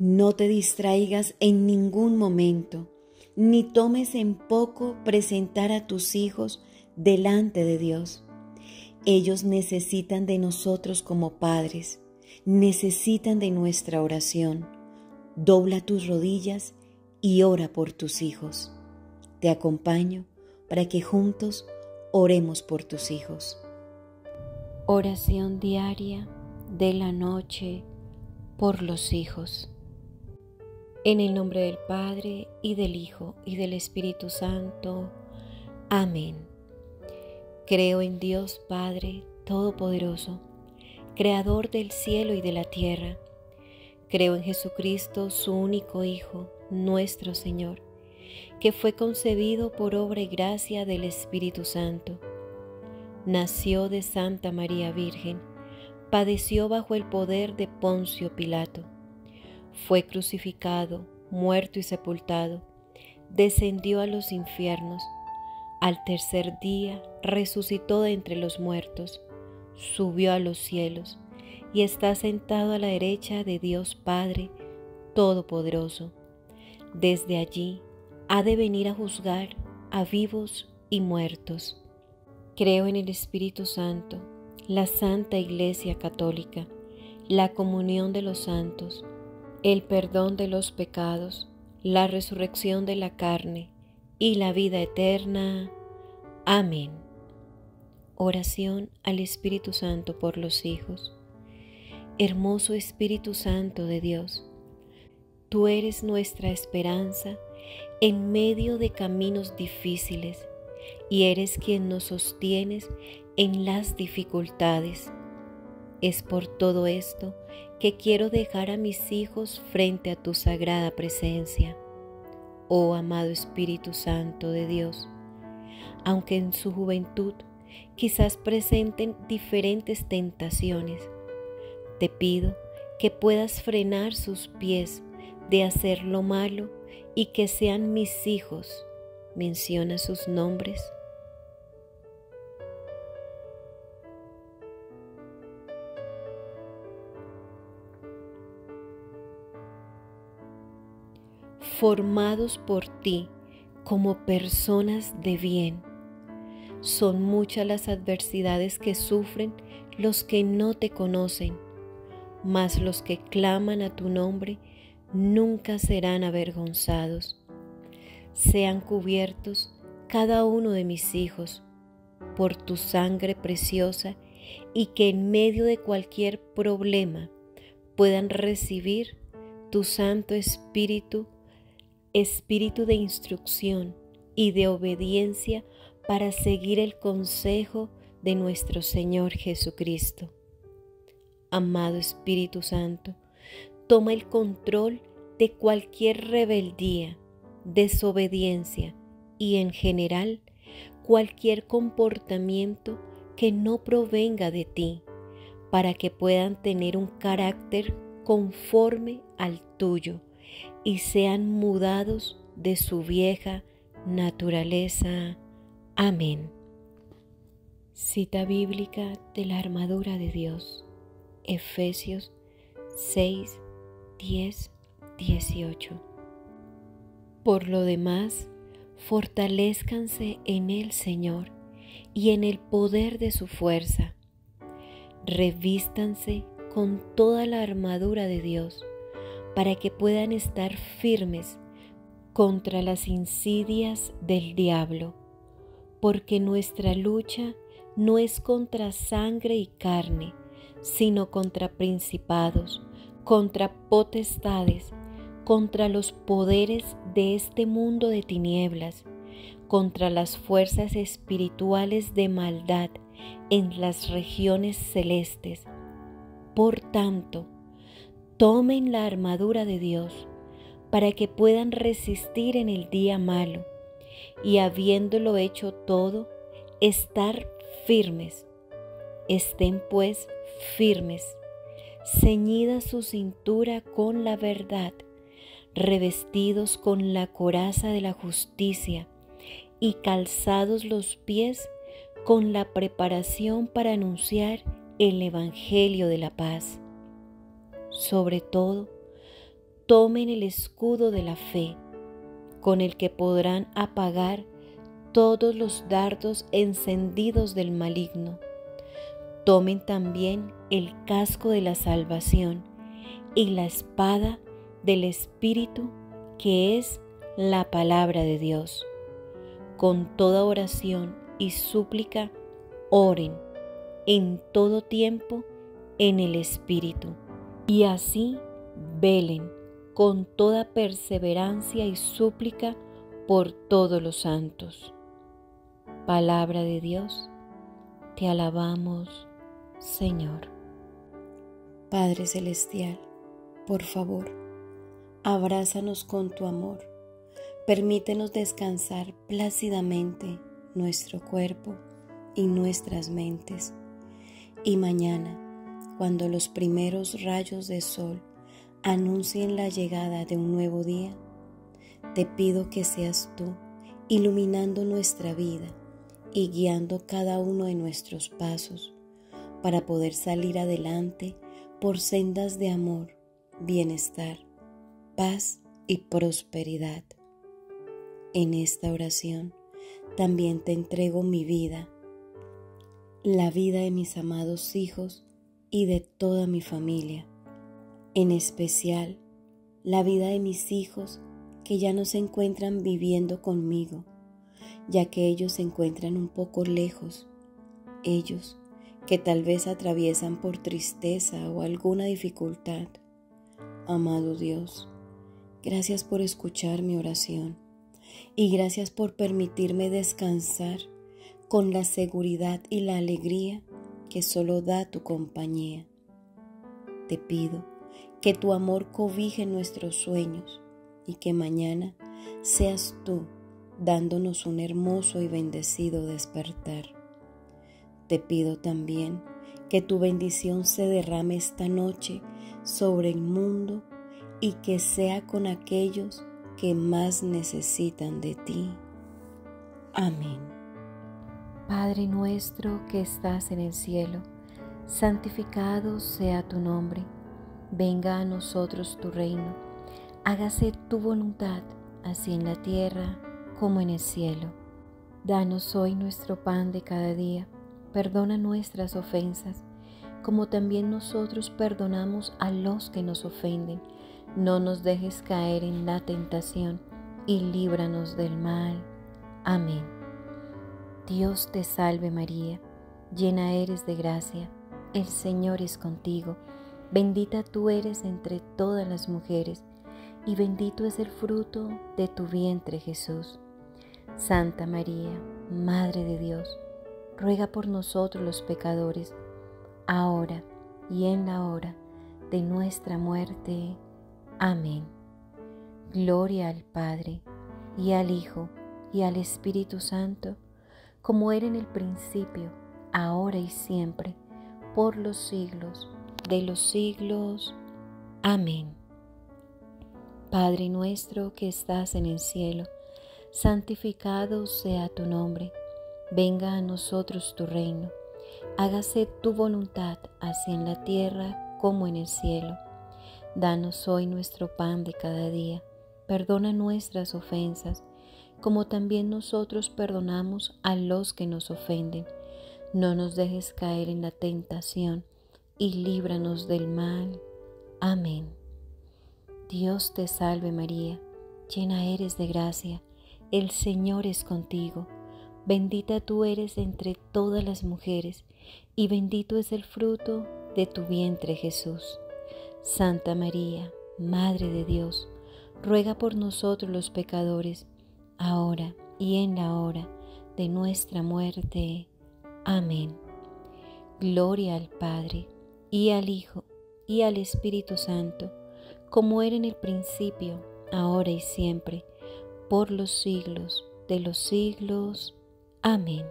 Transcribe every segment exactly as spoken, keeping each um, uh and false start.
No te distraigas en ningún momento, ni tomes en poco presentar a tus hijos delante de Dios. Ellos necesitan de nosotros como padres, necesitan de nuestra oración. Dobla tus rodillas y ora por tus hijos. Te acompaño para que juntos oremos por tus hijos. Oración diaria de la noche por los hijos. En el nombre del Padre, y del Hijo, y del Espíritu Santo. Amén. Creo en Dios Padre Todopoderoso, Creador del cielo y de la tierra. Creo en Jesucristo, su único Hijo, nuestro Señor, que fue concebido por obra y gracia del Espíritu Santo. Nació de Santa María Virgen, padeció bajo el poder de Poncio Pilato. Fue crucificado, muerto y sepultado, descendió a los infiernos. Al tercer día resucitó de entre los muertos, subió a los cielos y está sentado a la derecha de Dios Padre Todopoderoso. Desde allí ha de venir a juzgar a vivos y muertos. Creo en el Espíritu Santo, la Santa Iglesia Católica, la comunión de los santos, el perdón de los pecados, la resurrección de la carne y la vida eterna. Amén. Oración al Espíritu Santo por los hijos. Hermoso Espíritu Santo de Dios, tú eres nuestra esperanza en medio de caminos difíciles y eres quien nos sostienes en las dificultades. Es por todo esto que quiero dejar a mis hijos frente a tu sagrada presencia. Oh amado Espíritu Santo de Dios, aunque en su juventud quizás presenten diferentes tentaciones, te pido que puedas frenar sus pies de hacer lo malo y que sean mis hijos. Menciona sus nombres. Formados por ti como personas de bien. Son muchas las adversidades que sufren los que no te conocen, mas los que claman a tu nombre nunca serán avergonzados. Sean cubiertos cada uno de mis hijos por tu sangre preciosa y que en medio de cualquier problema puedan recibir tu Santo Espíritu, Espíritu de instrucción y de obediencia para seguir el consejo de nuestro Señor Jesucristo. Amado Espíritu Santo, toma el control de cualquier rebeldía, desobediencia y en general cualquier comportamiento que no provenga de ti, para que puedan tener un carácter conforme al tuyo y sean mudados de su vieja naturaleza. Amén. Cita bíblica de la armadura de Dios. Efesios seis, diez, dieciocho. Por lo demás, fortalézcanse en el Señor y en el poder de su fuerza. Revístanse con toda la armadura de Dios para que puedan estar firmes contra las insidias del diablo, porque nuestra lucha no es contra sangre y carne, sino contra principados, contra potestades, contra los poderes de este mundo de tinieblas, contra las fuerzas espirituales de maldad en las regiones celestes. Por tanto, tomen la armadura de Dios para que puedan resistir en el día malo y, habiéndolo hecho todo, estar firmes. Estén pues firmes, ceñida su cintura con la verdad, revestidos con la coraza de la justicia y calzados los pies con la preparación para anunciar el Evangelio de la paz. Sobre todo, tomen el escudo de la fe, con el que podrán apagar todos los dardos encendidos del maligno. Tomen también el casco de la salvación y la espada del Espíritu, que es la palabra de Dios. Con toda oración y súplica, oren en todo tiempo en el Espíritu, y así velen con toda perseverancia y súplica por todos los santos. Palabra de Dios, te alabamos, Señor. Padre Celestial, por favor, abrázanos con tu amor. Permítenos descansar plácidamente nuestro cuerpo y nuestras mentes. Y mañana, cuando los primeros rayos de sol anuncien la llegada de un nuevo día, te pido que seas tú iluminando nuestra vida y guiando cada uno de nuestros pasos para poder salir adelante por sendas de amor, bienestar, paz y prosperidad. En esta oración también te entrego mi vida, la vida de mis amados hijos y de toda mi familia, en especial la vida de mis hijos que ya no se encuentran viviendo conmigo, ya que ellos se encuentran un poco lejos, ellos que tal vez atraviesan por tristeza o alguna dificultad. Amado Dios, gracias por escuchar mi oración y gracias por permitirme descansar con la seguridad y la alegría que solo da tu compañía. Te pido que tu amor cobije nuestros sueños y que mañana seas tú dándonos un hermoso y bendecido despertar. Te pido también que tu bendición se derrame esta noche sobre el mundo y que sea con aquellos que más necesitan de ti. Amén. Padre nuestro que estás en el cielo, santificado sea tu nombre. Venga a nosotros tu reino. Hágase tu voluntad, así en la tierra como en el cielo. Danos hoy nuestro pan de cada día. Perdona nuestras ofensas, como también nosotros perdonamos a los que nos ofenden. No nos dejes caer en la tentación y líbranos del mal. Amén. Dios te salve María, llena eres de gracia, el Señor es contigo. Bendita tú eres entre todas las mujeres, y bendito es el fruto de tu vientre Jesús. Santa María, Madre de Dios, ruega por nosotros los pecadores, ahora y en la hora de nuestra muerte. Amén. Gloria al Padre, y al Hijo, y al Espíritu Santo, como era en el principio, ahora y siempre, por los siglos de los siglos. Amén. Padre nuestro que estás en el cielo, santificado sea tu nombre. Venga a nosotros tu reino. Hágase tu voluntad, así en la tierra como en el cielo. Danos hoy nuestro pan de cada día. Perdona nuestras ofensas, como también nosotros perdonamos a los que nos ofenden. No nos dejes caer en la tentación y líbranos del mal. Amén. Dios te salve María, llena eres de gracia, el Señor es contigo. Bendita tú eres entre todas las mujeres, y bendito es el fruto de tu vientre Jesús. Santa María, Madre de Dios, ruega por nosotros los pecadores, ahora y en la hora de nuestra muerte. Amén. Gloria al Padre, y al Hijo, y al Espíritu Santo, como era en el principio, ahora y siempre, por los siglos de los siglos. Amén.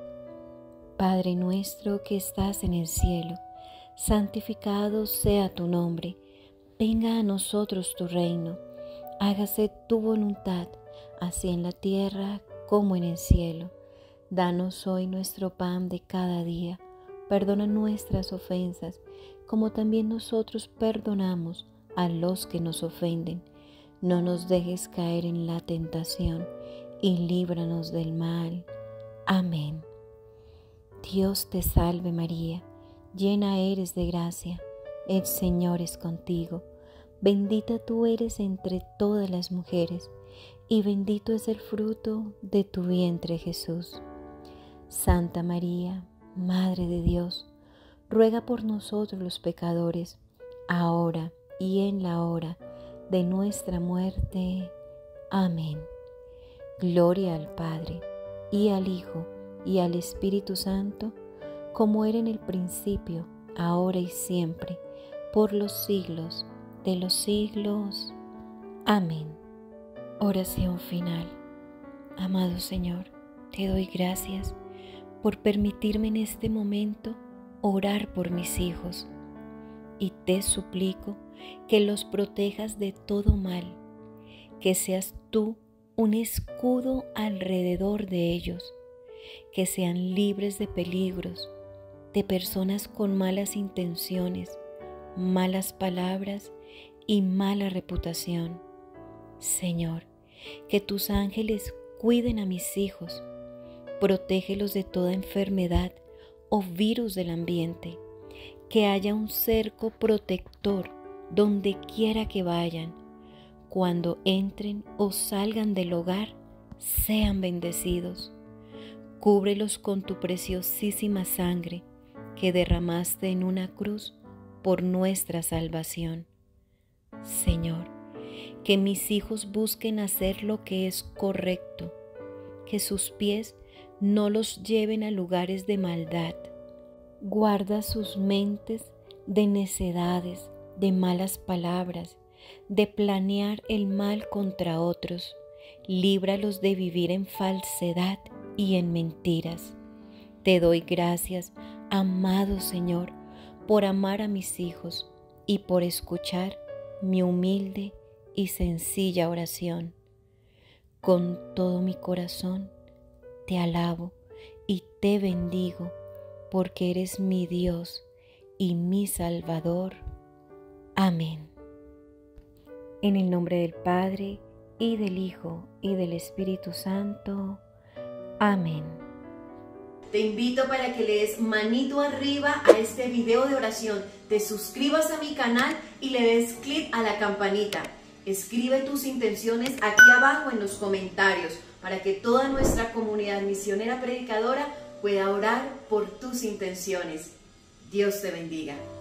Padre nuestro que estás en el cielo, santificado sea tu nombre. Venga a nosotros tu reino. Hágase tu voluntad, así en la tierra como en el cielo. Danos hoy nuestro pan de cada día. Perdona nuestras ofensas, como también nosotros perdonamos a los que nos ofenden. No nos dejes caer en la tentación y líbranos del mal. Amén. Dios te salve María, llena eres de gracia, el Señor es contigo. Bendita tú eres entre todas las mujeres, y bendito es el fruto de tu vientre Jesús. Santa María, Madre de Dios, ruega por nosotros los pecadores, ahora y en la hora de nuestra muerte. Amén. Gloria al Padre, y al Hijo, y al Espíritu Santo, como era en el principio, ahora y siempre, por los siglos de los siglos. Amén. Oración final. Amado Señor, te doy gracias por permitirme en este momento orar por mis hijos, y te suplico que los protejas de todo mal, que seas tú un escudo alrededor de ellos, que sean libres de peligros, de personas con malas intenciones, malas palabras y mala reputación. Señor, que tus ángeles cuiden a mis hijos, protégelos de toda enfermedad o virus del ambiente, que haya un cerco protector donde quiera que vayan. Cuando entren o salgan del hogar, sean bendecidos. Cúbrelos con tu preciosísima sangre que derramaste en una cruz por nuestra salvación. Señor, que mis hijos busquen hacer lo que es correcto, que sus pies no los lleven a lugares de maldad. Guarda sus mentes de necedades, de malas palabras, de planear el mal contra otros. Líbralos de vivir en falsedad y en mentiras. Te doy gracias, amado Señor, por amar a mis hijos y por escuchar mi humilde y sencilla oración. Con todo mi corazón te alabo y te bendigo, porque eres mi Dios y mi Salvador. Amén. En el nombre del Padre, y del Hijo, y del Espíritu Santo. Amén. Te invito para que le des manito arriba a este video de oración, te suscribas a mi canal y le des clic a la campanita. Escribe tus intenciones aquí abajo en los comentarios para que toda nuestra comunidad misionera predicadora pueda orar por tus intenciones. Dios te bendiga.